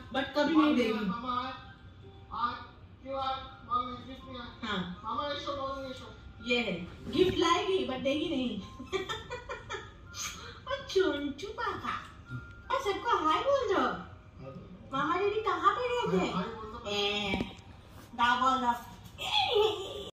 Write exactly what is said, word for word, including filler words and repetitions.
But कभी नहीं देगी। हाँ ये है, गिफ्ट लाएगी बट देगी नहीं। चुंचू पापा और सबको हाय बोल दो। मामा दीदी कहाँ पे गए थे? ए, दा बोल दो।